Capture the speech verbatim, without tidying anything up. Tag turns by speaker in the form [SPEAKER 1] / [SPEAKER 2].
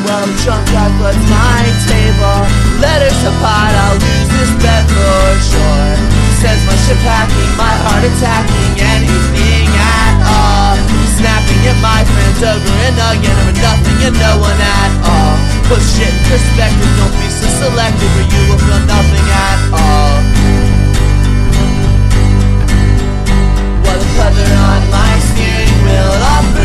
[SPEAKER 1] Well, the drunk guy floods my table. Letters apart, I'll lose this bet for sure. Sends my ship packing, my heart attacking anything at all. Snapping at my friends over and again, over nothing and no one at all. Put shit in perspective, don't be so selective or you will feel nothing at all. While the feather on my steering wheel offers